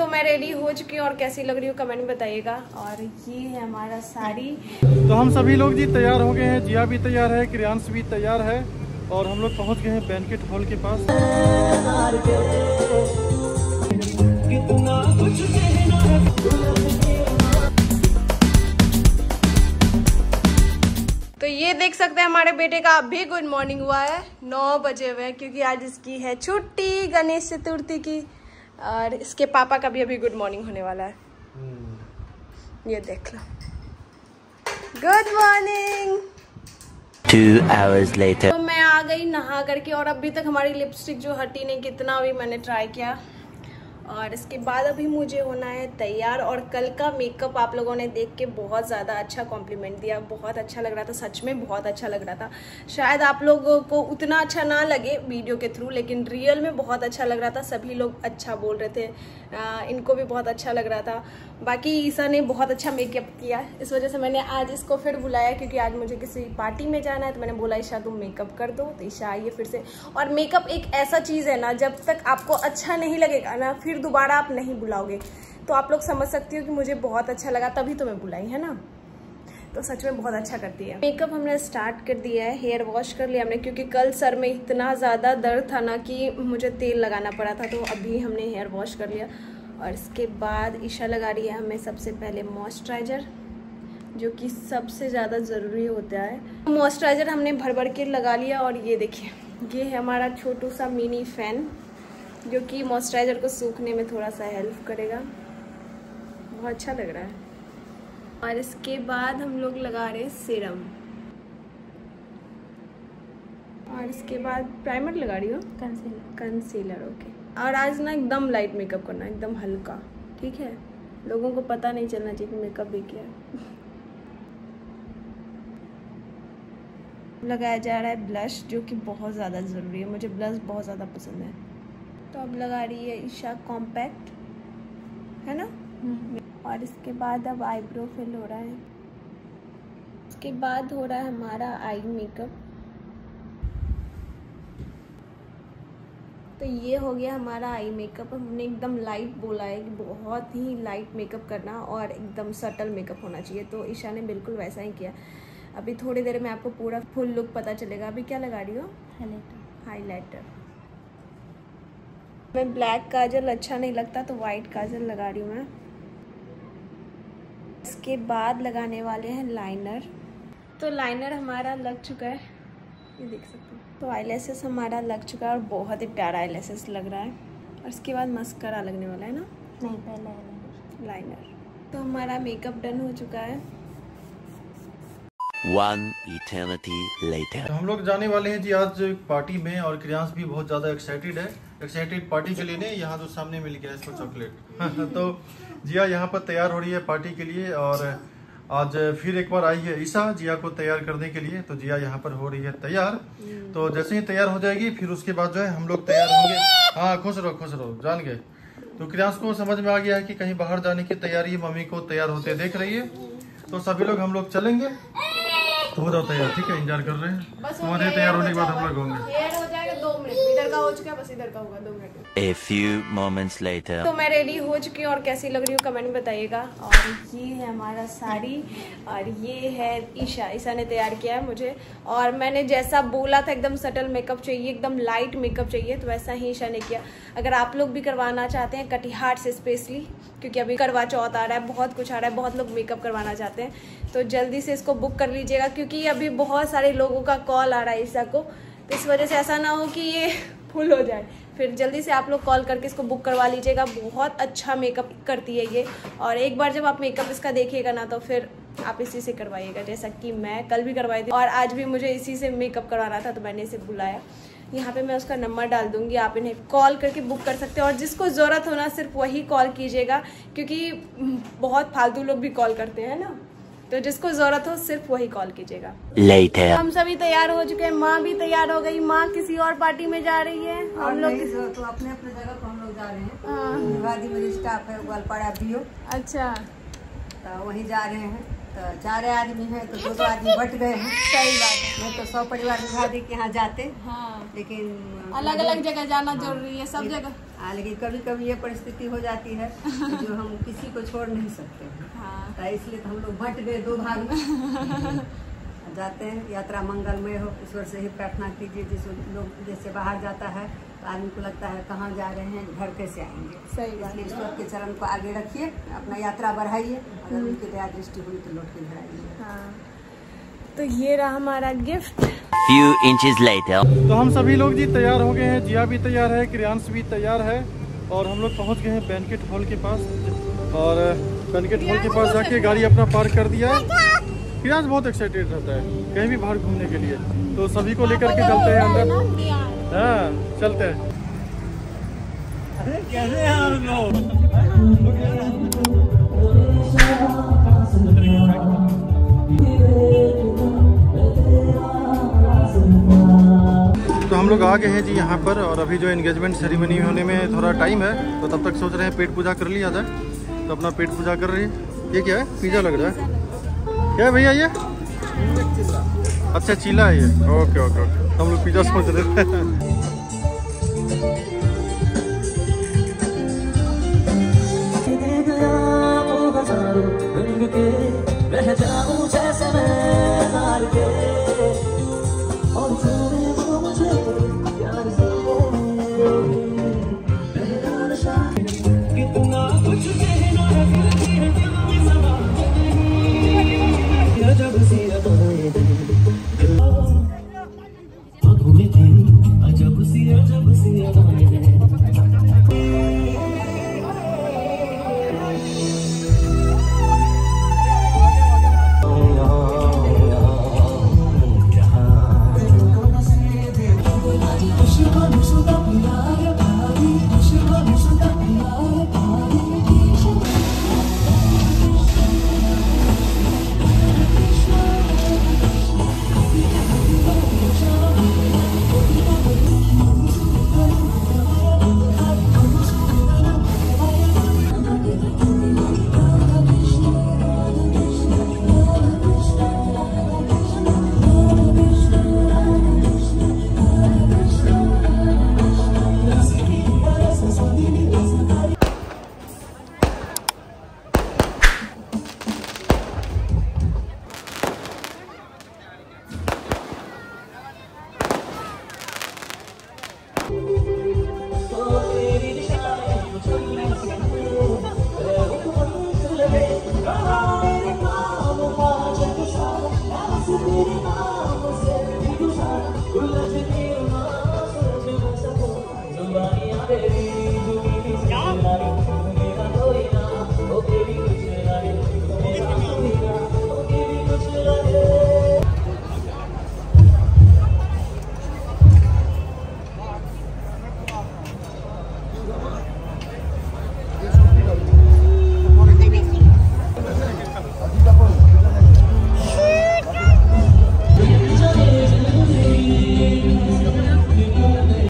तो मैं रेडी हो चुकी हूँ और कैसी लग रही हूँ कमेंट में बताइएगा। और ये है हमारा साड़ी। तो हम सभी लोग जी तैयार हो गए हैं, जिया भी तैयार है, क्रियांश भी तैयार है और हम लोग पहुंच गए हैं बैंकेट हॉल के पास। तो ये देख सकते हैं हमारे बेटे का अभी गुड मॉर्निंग हुआ है, 9 बजे हुए हैं क्योंकि आज इसकी है छुट्टी गणेश चतुर्थी की। और इसके पापा का भी अभी गुड मॉर्निंग होने वाला है। ये देख लो, गुड मॉर्निंग। 2 hours later. तो मैं आ गई नहा करके और अभी तक हमारी लिपस्टिक जो हटी नहीं, कितना भी मैंने ट्राई किया। और इसके बाद अभी मुझे होना है तैयार। और कल का मेकअप आप लोगों ने देख के बहुत ज़्यादा अच्छा कॉम्प्लीमेंट दिया, बहुत अच्छा लग रहा था, सच में बहुत अच्छा लग रहा था। शायद आप लोगों को उतना अच्छा ना लगे वीडियो के थ्रू, लेकिन रियल में बहुत अच्छा लग रहा था। सभी लोग अच्छा बोल रहे थे, इनको भी बहुत अच्छा लग रहा था। बाकी ईसा ने बहुत अच्छा मेकअप किया, इस वजह से मैंने आज इसको फिर बुलाया क्योंकि आज मुझे किसी पार्टी में जाना है। तो मैंने बोला ईशा तुम मेकअप कर दो, तो ईशा आई है फिर से। और मेकअप एक ऐसा चीज़ है ना, जब तक आपको अच्छा नहीं लगेगा ना, फिर दोबारा आप नहीं बुलाओगे। तो आप लोग समझ सकती हो कि मुझे बहुत अच्छा लगा, तभी तो मैं बुलाई, है ना। तो सच में बहुत अच्छा करती है। मेकअप हमने स्टार्ट कर दिया है, हेयर वॉश कर लिया हमने क्योंकि कल सर में इतना ज़्यादा दर्द था ना कि मुझे तेल लगाना पड़ा था। तो अभी हमने हेयर वॉश कर लिया। और इसके बाद ईशा लगा रही है हमें सबसे पहले मॉइस्चराइज़र, जो कि सबसे ज़्यादा ज़रूरी होता है। मॉइस्चराइज़र हमने भर भर के लगा लिया। और ये देखिए, ये है हमारा छोटू सा मिनी फैन, जो कि मॉइस्चराइज़र को सूखने में थोड़ा सा हेल्प करेगा। बहुत अच्छा लग रहा है। और इसके बाद हम लोग लगा रहे हैं सीरम। और इसके बाद प्राइमर लगा रही हो, कंसीलर। ओके। और आज ना एकदम लाइट मेकअप करना, एकदम हल्का, ठीक है। लोगों को पता नहीं चलना चाहिए कि मेकअप भी किया है। लगाया जा रहा है ब्लश, जो कि बहुत ज़्यादा ज़रूरी है, मुझे ब्लश बहुत ज़्यादा पसंद है। तो अब लगा रही है ईशा कॉम्पैक्ट, है ना। और इसके बाद अब आईब्रो फिल हो रहा है। इसके बाद हो रहा है हमारा आई मेकअप। तो ये हो गया हमारा आई मेकअप। हमने एकदम लाइट बोला है कि बहुत ही लाइट मेकअप करना और एकदम सटल मेकअप होना चाहिए। तो ईशा ने बिल्कुल वैसा ही किया। अभी थोड़ी देर में आपको पूरा फुल लुक पता चलेगा। अभी क्या लगा रही हो? हाइलाइटर। मैं ब्लैक काजल अच्छा नहीं लगता, तो वाइट काजल लगा रही हूँ मैं। इसके बाद लगाने वाले हैं लाइनर। तो लाइनर हमारा लग चुका है, ये देख सकते हो। तो आईलैशेस हमारा लग चुका है और बहुत ही प्यारा आईलैशेस लग रहा है। और इसके बाद मस्करा लगने वाला है ना। नहीं, पहले लाइनर। तो हमारा मेकअप डन हो चुका है। 1 eternity later. तो हम लोग जाने वाले हैं जी आज पार्टी में और क्रियांश भी बहुत ज़्यादा एक्साइटेड पार्टी के लिए। नहीं, यहाँ तो सामने मिल गया इसको चॉकलेट। तो जिया यहाँ पर तैयार हो रही है पार्टी के लिए। और आज फिर एक बार आई है ईशा जिया को तैयार करने के लिए। तो जिया यहाँ पर हो रही है तैयार। तो जैसे ही तैयार हो जाएगी फिर उसके बाद जो है हम लोग तैयार होंगे। हाँ, खुश रहो, जान गए। तो क्रियांश को समझ में आ गया है कि कहीं बाहर जाने की तैयारी, मम्मी को तैयार होते देख रही है। तो सभी लोग हम लोग चलेंगे। तो हो जाता है यार, ठीक है, इंतजार कर रहे हैं। तुम्हारे तैयार होने के बाद हम लोग होंगे। हेयर हो जाएगा 2 मिनट, इधर का हो चुका है, बस इधर का होगा 2 minute. A few moments later. तो मैं रेडी हो चुकी हूँ और कैसी लग रही हूँ कमेंट में बताइएगा। और ये है हमारा साड़ी और ये है ईशा ने तैयार किया है मुझे। और मैंने जैसा बोला था एकदम सटल मेकअप चाहिए, एकदम लाइट मेकअप चाहिए, तो वैसा ही ईशा ने किया। अगर आप लोग भी करवाना चाहते हैं कटिहार से स्पेशली, क्योंकि अभी करवा चौथ आ रहा है, बहुत कुछ आ रहा है, बहुत लोग मेकअप करवाना चाहते हैं, तो जल्दी से इसको बुक कर लीजिएगा। क्योंकि अभी बहुत सारे लोगों का कॉल आ रहा है ईशा को, तो इस वजह से ऐसा ना हो कि ये फुल हो जाए। फिर जल्दी से आप लोग कॉल करके इसको बुक करवा लीजिएगा। बहुत अच्छा मेकअप करती है ये। और एक बार जब आप मेकअप इसका देखिएगा ना, तो फिर आप इसी से करवाइएगा, जैसा कि मैं कल भी करवाई थी और आज भी मुझे इसी से मेकअप करवाना था, तो मैंने इसे बुलाया। यहाँ पे मैं उसका नंबर डाल दूंगी, आप इन्हें कॉल करके बुक कर सकते हैं। और जिसको ज़रूरत हो ना, सिर्फ वही कॉल कीजिएगा, क्योंकि बहुत फालतू लोग भी कॉल करते हैं ना। तो जिसको जरूरत हो सिर्फ वही कॉल कीजिएगा। Later. हम सभी तैयार हो चुके हैं, माँ भी तैयार हो गई। माँ किसी और पार्टी में जा रही है, हम लोग तो अपने अपने जगह पर हम लोग जा रहे हैं। वादी में स्टाफ है, ग्वालपाड़ा बीओ। अच्छा, तो वहीं जा रहे हैं। तो 4 आदमी हैं तो 2 आदमी बट गए हैं। सही बात है। नहीं तो 100 परिवार विभाग के यहाँ जाते, हाँ, लेकिन अलग अलग जगह जाना जरूरी है, सब जगह। हाँ, लेकिन कभी कभी ये परिस्थिति हो जाती है जो हम किसी को छोड़ नहीं सकते हैं। हाँ, तो इसलिए तो हम लोग बट गए 2 भाग में जाते हैं। यात्रा मंगलमय हो, ईश्वर से ही प्रार्थना कीजिए। जिस लोग जैसे बाहर जाता है तो आदमी को लगता है कहाँ जा रहे हैं, घर कैसे आएंगे। सही बात इसलिए ईश्वर के चरण को आगे रखिए, अपना यात्रा बढ़ाइए। अगर उनकी दया दृष्टि हुई तो लौट के घर आइए। हाँ, तो ये रहा हमारा गिफ्ट। Few inches later. तो हम सभी लोग जी तैयार हो गए हैं, जिया भी तैयार है, क्रियांश भी तैयार है और हम लोग पहुंच गए हैं बैंकेट हॉल के पास। और बैंकेट हॉल के पास जाके गाड़ी अपना पार्क कर दिया है। क्रियांश बहुत एक्साइटेड रहता है कहीं भी बाहर घूमने के लिए, तो सभी को लेकर के चलते हैं अंदर। हाँ, चलते हैं। अरे कैसे हैं आप लोग? तो हम लोग आ गए हैं जी यहाँ पर, और अभी जो एंगेजमेंट सेरेमनी होने में थोड़ा टाइम है, तो तब तक सोच रहे हैं पेट पूजा कर लिया जाए। तो अपना पेट पूजा कर रही है। ये क्या है? पिज़्ज़ा लग रहा है। क्या है भैया ये? अच्छा, चीला है ये। ओके ओके ओके, हम लोग पिज़्ज़ा सोच रहे थे। कितना कुछ